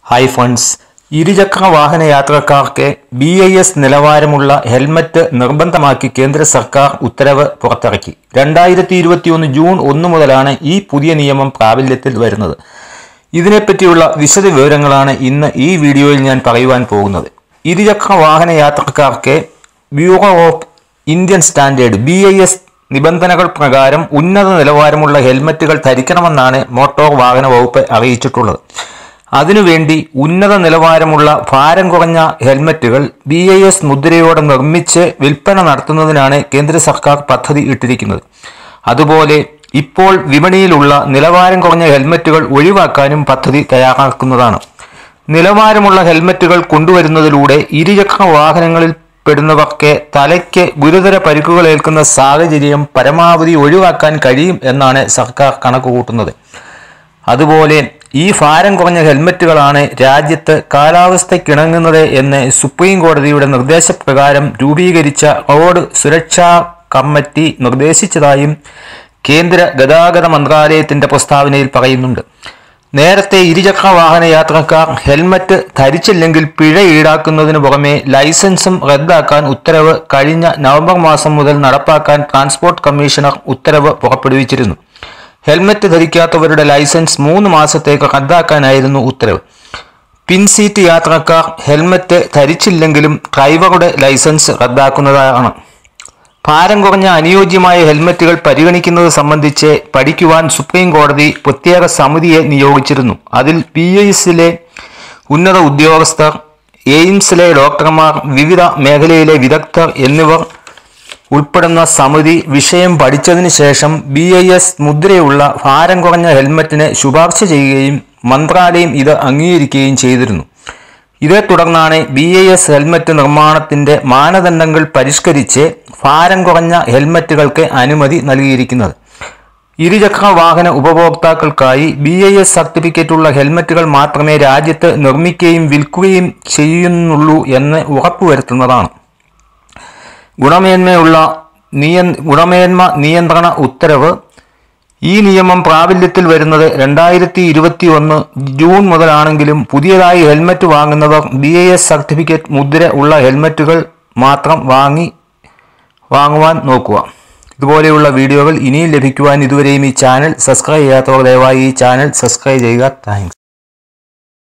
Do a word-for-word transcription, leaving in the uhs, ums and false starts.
Hi friends, ഇരുചക്ര വാഹന യാത്രക്കാർക്ക് ബി ഐ എസ് നിലവാരമുള്ള ഹെൽമറ്റ് നിർബന്ധമാക്കി കേന്ദ്ര സർക്കാർ ഉത്തരവ് പുറത്തിറക്കി. രണ്ടായിരത്തി ഇരുപത്തി ഒന്ന് ജൂൺ ഒന്ന് മുതലാണ് ഈ പുതിയ നിയമം പ്രാബല്യത്തിൽ വരുന്നത്. ഇതിനെപ്പറ്റിയുള്ള വിശദ വിവരങ്ങളാണ് ഇന്ന് ഈ വീഡിയോയിൽ ഞാൻ പറയുവാൻ പോകുന്നത്. ഇരുചക്ര വാഹന യാത്രക്കാർക്ക് bureau of Indian standard B I S നിബന്ധനകൾ പ്രകാരം ഉന്നത നിലവാരമുള്ള ഹെൽമറ്റുകൾ ധരിക്കണമെന്നാണ് മോട്ടോർ വാഹന വകുപ്പ് അറിയിച്ചിട്ടുള്ളത്. അതിനുവേണ്ടി ഉന്നത നിലവാരമുള്ള ഭാരം കുറഞ്ഞ ഹെൽമറ്റുകൾ ബി ഐ എസ് മുദ്രയോടെ നിർമ്മിച്ച് വിൽപ്പന നടത്തുന്നതിനാണ് കേന്ദ്ര സർക്കാർ പദ്ധതി ഇട്ടിരിക്കുന്നത്. അതുപോലെ ഇപ്പോൾ വിപണിയിലുള്ള നിലവാരം കുറഞ്ഞ ഹെൽമറ്റുകൾ ഒഴിവാക്കാനും പദ്ധതി തയ്യാറാക്കുന്നതാണ്. നിലവാരമുള്ള ഹെൽമറ്റുകൾ കൊണ്ടുവരുന്നതിലൂടെ ഇരുചക്ര വാഹനങ്ങളിൽ പെടുന്നവർക്ക് തലയ്ക്ക് ഗുരുതര പരിക്കുകൾ ഏൽക്കുന്ന സാഹചര്യം പരമാവധി ഒഴിവാക്കാൻ കഴിയും എന്നാണ് സർക്കാർ കണക്കുകൂട്ടുന്നത്. അതുപോലെ ഈ ഭാരം കുറഞ്ഞ ഹെൽമറ്റുകളാണ് രാജ്യത്ത് കാലാവസ്ഥയ്ക്കിണങ്ങുന്നത് എന്ന് സുപ്രീം കോടതിയുടെ നിർദ്ദേശപ്രകാരം രൂപീകരിച്ച റോഡ് സുരക്ഷാ കമ്മിറ്റി നിർദ്ദേശിച്ചതായും കേന്ദ്ര ഗതാഗത മന്ത്രാലയത്തിന്റെ പ്രസ്താവനയിൽ പറയുന്നുണ്ട്. നേരത്തെ ഇരുചക്ര വാഹന യാത്രക്കാർ ഹെൽമറ്റ് ധരിച്ചില്ലെങ്കിൽ പിഴ ഈടാക്കുന്നതിന് പുറമെ ലൈസൻസും റദ്ദാക്കാൻ ഉത്തരവ് കഴിഞ്ഞ നവംബർ മാസം മുതൽ നടപ്പാക്കാൻ ട്രാൻസ്പോർട്ട് കമ്മീഷണർ ഉത്തരവ് പുറപ്പെടുവിച്ചിരുന്നു. ഹെൽമറ്റ് ധരിക്കാത്തവരുടെ ലൈസൻസ് മൂന്ന് മാസത്തേക്ക് റദ്ദാക്കാനായിരുന്നു ഉത്തരവ്. പിൻസീറ്റ് യാത്രക്കാർ ഹെൽമറ്റ് ധരിച്ചില്ലെങ്കിലും ഡ്രൈവറുടെ ലൈസൻസ് റദ്ദാക്കുന്നതാണ്. ഭാരം കുറഞ്ഞ അനുയോജ്യമായ ഹെൽമറ്റുകൾ പരിഗണിക്കുന്നത് സംബന്ധിച്ച് പഠിക്കുവാൻ സുപ്രീം കോടതി പ്രത്യേക സമിതിയെ നിയോഗിച്ചിരുന്നു. അതിൽ പി എസിലെ ഉന്നത ഉദ്യോഗസ്ഥർ, എയിംസിലെ ഡോക്ടർമാർ, വിവിധ മേഖലയിലെ വിദഗ്ധർ എന്നിവർ ഉൾപ്പെടുന്ന സമിതി വിഷയം പഠിച്ചതിന് ശേഷം ബി ഐ എസ് മുദ്രയുള്ള ഭാരം കുറഞ്ഞ ഹെൽമറ്റിന് ശുപാർശ ചെയ്യുകയും മന്ത്രാലയം ഇത് അംഗീകരിക്കുകയും ചെയ്തിരുന്നു. ഇതേ തുടർന്നാണ് ബി ഐ എസ് ഹെൽമറ്റ് നിർമ്മാണത്തിന്റെ മാനദണ്ഡങ്ങൾ പരിഷ്കരിച്ച് ഭാരം കുറഞ്ഞ ഹെൽമറ്റുകൾക്ക് അനുമതി നൽകിയിരിക്കുന്നത്. ഇരുചക്ര വാഹന ഉപഭോക്താക്കൾക്കായി ബി ഐ എസ് സർട്ടിഫിക്കറ്റുള്ള ഹെൽമറ്റുകൾ മാത്രമേ രാജ്യത്ത് നിർമ്മിക്കുകയും വിൽക്കുകയും ചെയ്യുന്നുള്ളൂ എന്ന് ഉറപ്പുവരുത്തുന്നതാണ്. ഗുണമേന്മയുള്ള നിയ ഗുണമേന്മ നിയന്ത്രണ ഉത്തരവ്. ഈ നിയമം പ്രാബല്യത്തിൽ വരുന്നത് രണ്ടായിരത്തി ഇരുപത്തി ഒന്ന് ജൂൺ മുതലാണെങ്കിലും പുതിയതായി ഹെൽമറ്റ് വാങ്ങുന്നവർ ബി ഐ എസ് സർട്ടിഫിക്കറ്റ് മുദ്ര ഉള്ള ഹെൽമറ്റുകൾ മാത്രം വാങ്ങി വാങ്ങുവാൻ നോക്കുക. ഇതുപോലെയുള്ള വീഡിയോകൾ ഇനിയും ലഭിക്കുവാൻ ഇതുവരെയും ഈ ചാനൽ സബ്സ്ക്രൈബ് ചെയ്യാത്തവർ ദയവായി ഈ ചാനൽ സബ്സ്ക്രൈബ് ചെയ്യുക. താങ്ക്സ്.